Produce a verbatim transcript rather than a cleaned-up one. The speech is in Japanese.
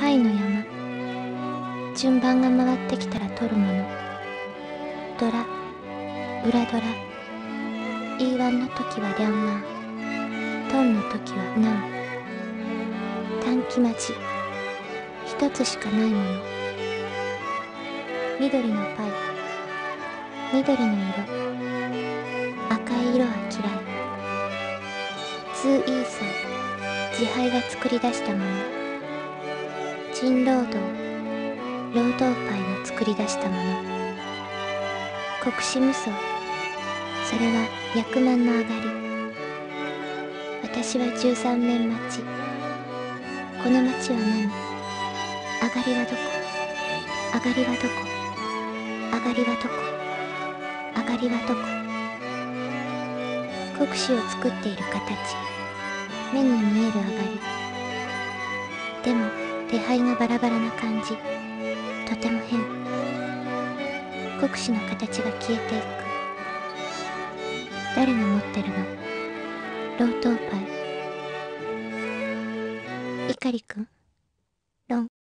パイの山。順番が回ってきたら取るもの。ドラ、裏ドラ。イーワン の時はリャンマー。トンの時はナン。短期待ち。一つしかないもの。緑のパイ。緑の色。赤い色は嫌い。ツーイーソー。自敗が作り出したもの。珍労働。労働パイの作り出したもの。国士無双。それは役満の上がり。私は十三面待ち。この町は何？上がりはどこ？上がりはどこ？上がりはどこ？上がりはどこ？国士を作っている形。目に見える上がり。でも手配がバラバラな感じ。とても変。国士の形が消えていく。誰が持ってるの？ロートーパイ。イカリくん？ロン。